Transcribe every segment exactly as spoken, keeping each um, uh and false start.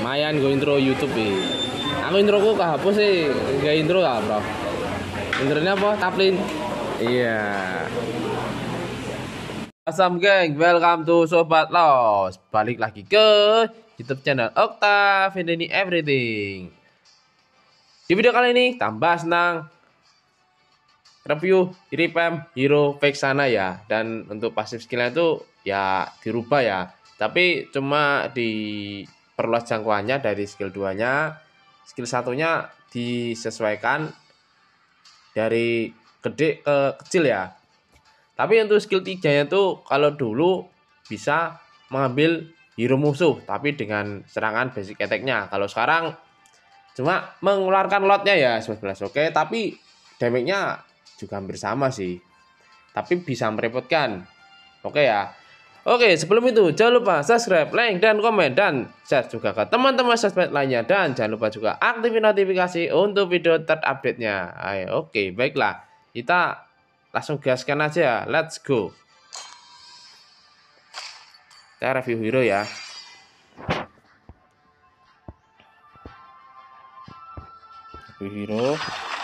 Mayan gue intro YouTube e. Aku introku kehapus sih, gak intro gak bro. Intronya apa? Taplin. Iya. Asam geng, welcome to Sobat Los. Balik lagi ke YouTube channel Okta Vendeni Everything. Di video kali ini tambah senang review Iripem Hero Vexana ya. Dan untuk pasif skillnya itu ya dirubah ya. Tapi cuma diperluas jangkauannya dari skill dua nya. Skill satunya disesuaikan dari gede ke kecil ya. Tapi untuk skill tiga nya tuh kalau dulu bisa mengambil hero musuh tapi dengan serangan basic attack-nya. Kalau sekarang cuma mengeluarkan lotnya ya sebelas. Oke, tapi damage-nya juga hampir sama sih. Tapi bisa merepotkan. Oke ya. Oke, sebelum itu jangan lupa subscribe, like, dan komen, dan share juga ke teman-teman subscribe lainnya. Dan jangan lupa juga aktifin notifikasi untuk video terupdate-nya. Ayo, oke, baiklah. Kita langsung gaskan aja. Let's go. Kita review hero ya. Review hero.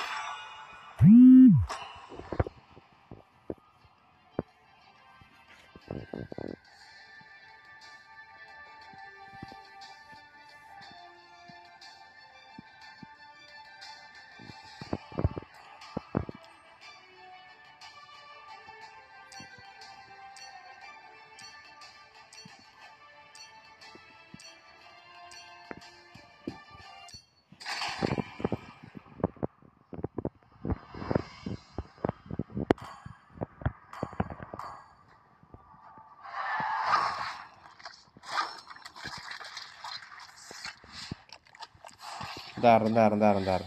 Bentar, bentar, bentar, bentar.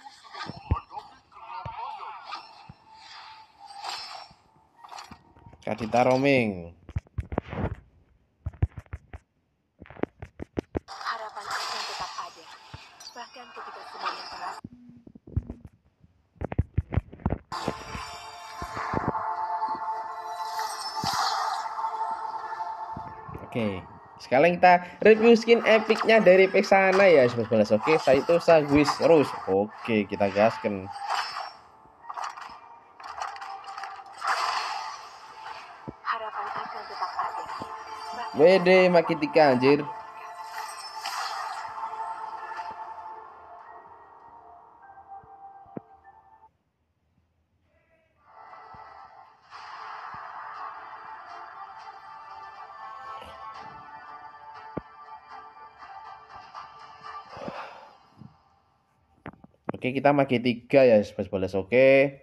Kadita roaming. Harapan akan tetap ada, bahkan ketika semuanya terasa. Oke, sekarang kita review skin epicnya dari Vexana ya sebelas. Oke, saya itu Saguis Rose. Oke, kita gaskan. Harapan akan tetap ada. W D makin tiga anjir. Oke, kita makin tiga ya sebelas. Oke.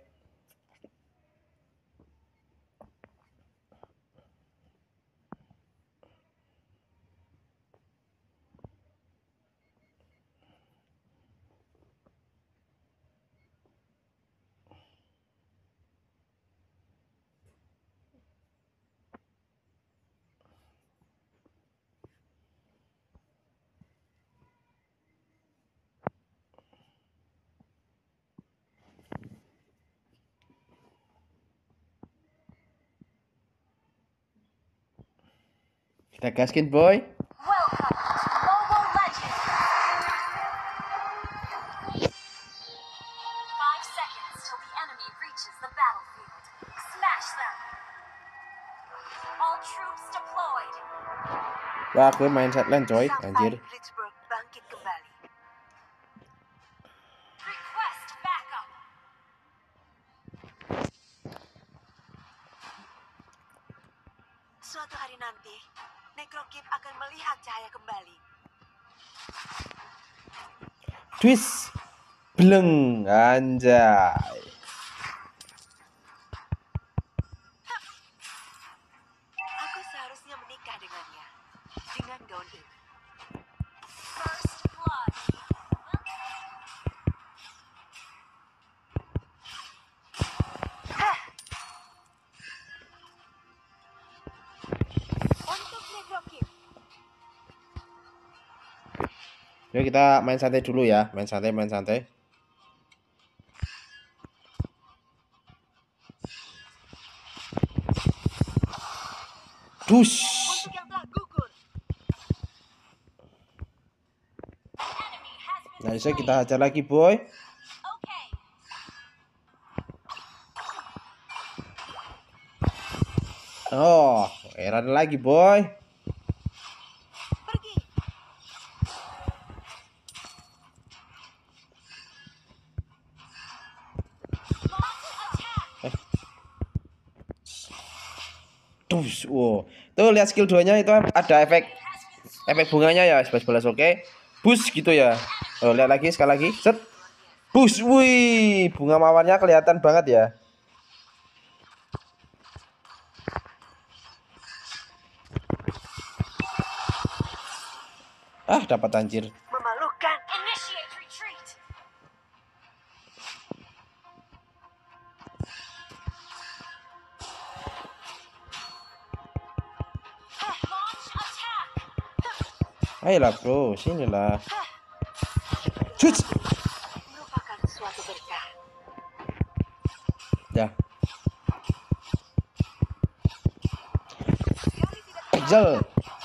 Kita gaskin boy. Welcome to Mobile Legends. Five seconds till the enemy reaches the battlefield. Smash them. All troops deployed. Wah, gue main setland coy, anjir. Sampai Blitzburg bangkit kembali. Request backup. Suatu hari nanti, Necrokip akan melihat cahaya kembali. Twist. Bleng, anjay. Aku seharusnya menikah dengannya. Dengan gaun ini. First blood. Hah. Untuk Necrokip. Yuk kita main santai dulu ya, main santai, main santai. Dus. Untuk yang telah gugur. Nah, bisa kita hajar lagi, boy. Okay. Oh, Eran lagi, boy. Pergi. Launch attack. Eh. Dus, wow. Tuh lihat skill dua-nya itu ada efek efek bunganya ya, sebelas belas oke. Bus gitu ya. Oh, lihat lagi sekali lagi. Set. Bus. Wih, bunga mawarnya kelihatan banget ya. Ah, dapat anjir. Memalukan. Initiate retreat. Launch attack. Ayolah, bro, sinilah. Cut. Merupakan suatu berkah. Ya. Kejel.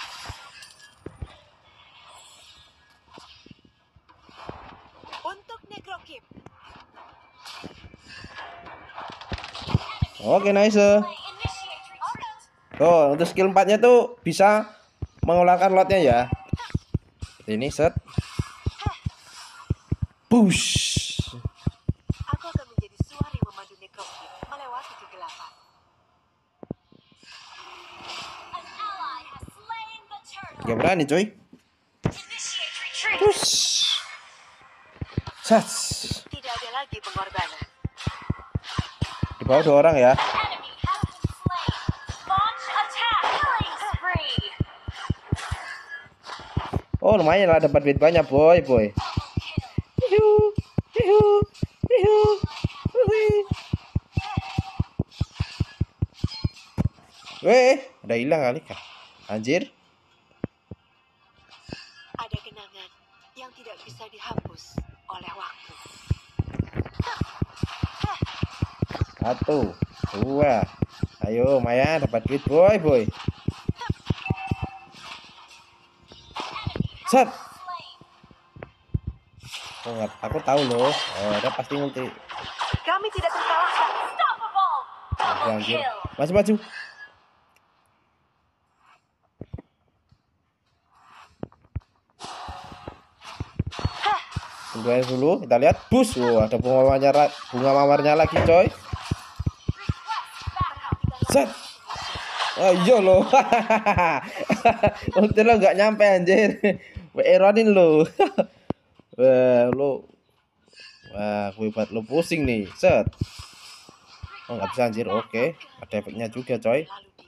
Untuk Necrokim. Oke, nice. Initiate retreat. Oh, untuk skill empat-nya tuh bisa mengeluarkan lotnya ya. Seperti ini, set. Push. Aku akan menjadi suari memandu Necrokim melewati kegelapan. An ally has slain the turtle. Gak berani, coy. Initiate retreat. Push. Set. Tidak ada lagi pengorbanan. Di bawah dua orang ya. Enemy has been slain. Launch attack. Killing spree. Oh, lumayan lah dapat duit banyak, boy, boy. Yuhu. Yuhu. Yuhu. Yuhu. Weh, ada hilang kali kah? Anjir. Ada kenangan yang tidak bisa dihapus oleh waktu. Satu, dua. Ayo, Maya dapat duit, boy, boy. Set. Oh, nggak- aku tahu loh. Oh, ada pasti multi. Kami tidak terkalahkan. Unstoppable. Double Anjir. kill. Maju, maju. Tunggu aja dulu, kita lihat. Bus, oh, ada bunga mawarnya, bunga mawarnya lagi, coy. Set. Oh iya loh. Ulti lo nggak nyampe anjir. Eronin lo. Wah, lo. Wah, gue buat lo pusing nih. Set. Oh, nggak bisa anjir. Oke, ada efeknya juga, coy.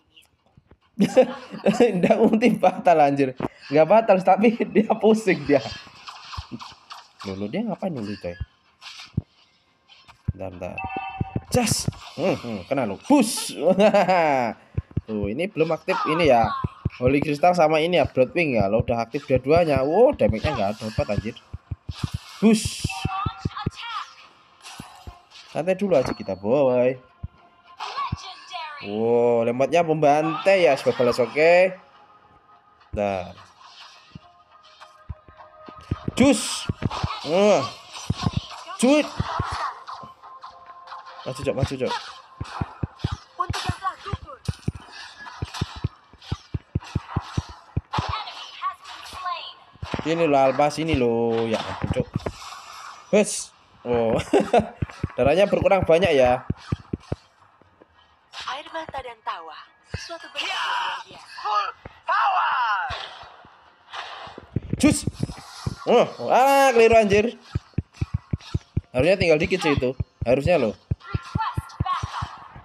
Nggak ulti batal anjir. Nggak batal tapi dia pusing dia. Loh, dia ngapain dulu, coy? Bentar, bentar. Jas. Hmm, hmm, kena lo. Push. Tuh, ini belum aktif ini ya. Holy Crystal sama ini ya, Broadwing ya. Lo udah aktif dua-duanya. Wow, damage-nya nggak dapat anjir. Push. Santai dulu aja kita, boy. Wow, lemotnya pembantai ya, sebagai oke. Nah. Jus. Wah. Cuit. Maju, Cok, maju, Cok. Untuk yang telah gugur. Enemy has been slain. Ini lo Alba sini lo. Ya ampun, Cok. Wes. Oh. Darahnya berkurang banyak ya. Air mata dan tawa. Suatu berkah yang luar biasa. Full power. Jus. Oh, ah, keliru anjir. Harusnya tinggal dikit sih itu. Harusnya lo. Request backup.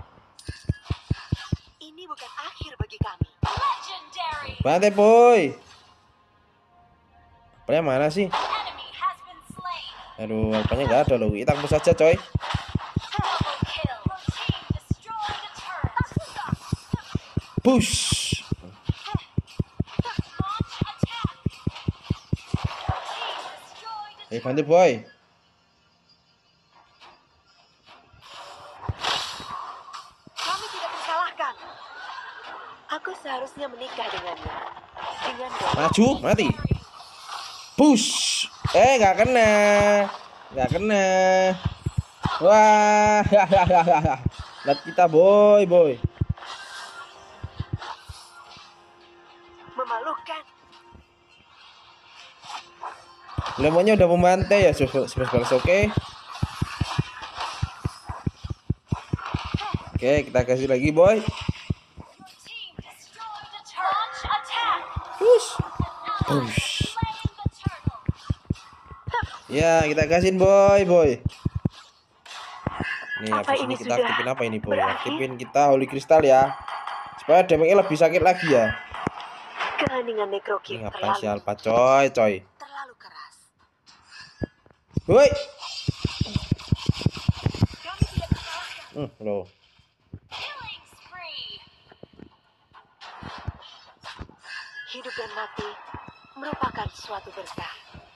Ini bukan akhir bagi kami. Legendary. Bantai, boy. Apanya mana sih? Enemy has been slain. Aduh, apanya nggak ada loh. Kita hapus saja, coy. Double kill. Your team destroyed a turret. Push. Launch attack. Your team destroyed a Eh, bantu, boy. Kami tidak terkalahkan. Aku seharusnya menikah dengannya. Dengan Maju, mati. Push. Eh, nggak kena. Nggak kena. Wah, hahaha. Lihat kita, boy, boy. Memalukan. Lemonnya udah memantai ya, sebelas oke. Oke, kita kasih lagi, boy. Team destroyed the turtle. Launch attack. Push. Ally Push. slain the turtle. Ya, kita kasihin, boy, boy. Nih, Apa habis ini ini kita sudah aktifin apa ini, boy? berakhir? Aktifin kita Holy Crystal ya. Supaya damage-nya lebih sakit lagi ya. Keheningan nekroki Ini ngapain si terlalu Alpha, coy, coy. terlalu keras. Woi. Kami tidak terkalahkan. Hmm, loh. Killing spree. Hidup dan mati merupakan suatu berkah.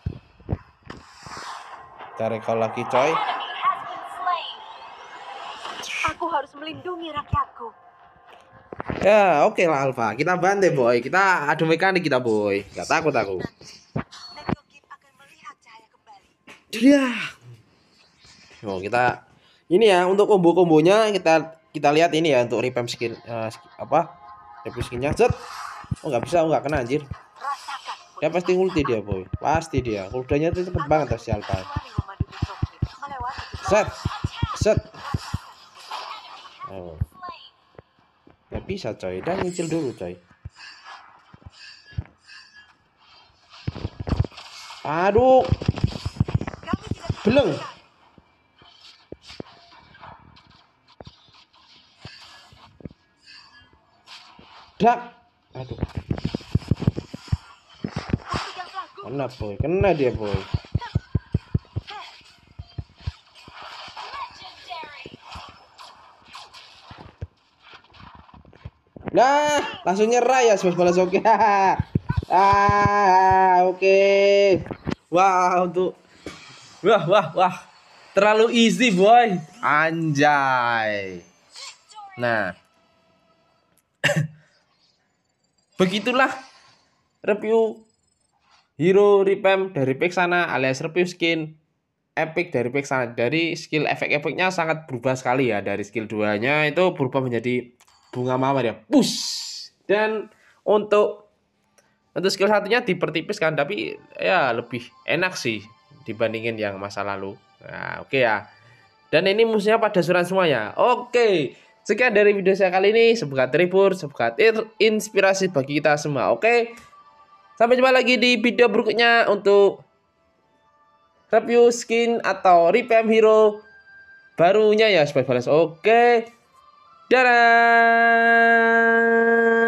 Kita recall lagi, coy. Enemy has been slain. Aku harus melindungi rakyatku. Ya, oke lah Alpha. Kita bantai, boy. Kita adu mekanik kita, boy. Gak takut aku. Nekroki akan melihat cahaya kembali. Dia. Oh, kita ini ya untuk combo-kombonya kita kita lihat ini ya untuk revamp skin uh, apa? Revamp skinnya. Set. Oh, nggak bisa, oh, nggak kena anjir. Rasakan. Dia pasti ulti dia, boy. Pasti dia. Kudanya tuh cepet banget si Alpha. Kecuali memadu nekroki melewati Set. Set. Enemy Oh. has been slain. Nggak bisa, coy. Dan nyicil dulu, coy. Aduh, kami tidak beleng. Dak. Aduh, buktikan pelaku. kena, boy. Kena dia, boy. Legendary. Nah, langsung nyerah ya, sebelas balas oke. Ah, oke. Wah, untuk wah, wah, wah. Terlalu easy, boy. Anjay. Nah. Begitulah review hero revamp dari Vexana alias review skin epic dari Vexana. Dari skill efek-efeknya sangat berubah sekali ya. Dari skill dua-nya itu berubah menjadi bunga mawar ya. Push. Dan untuk untuk skill satunya dipertipiskan, tapi ya lebih enak sih dibandingin yang masa lalu. Nah, oke okay ya. Dan ini musuhnya pada suran semuanya. Oke. Okay. Sekian dari video saya kali ini. Semoga terhibur, semoga terinspirasi bagi kita semua. Oke. Okay? Sampai jumpa lagi di video berikutnya untuk review skin atau revamp hero barunya ya, sebagai balas. Oke. Okay. Dadah.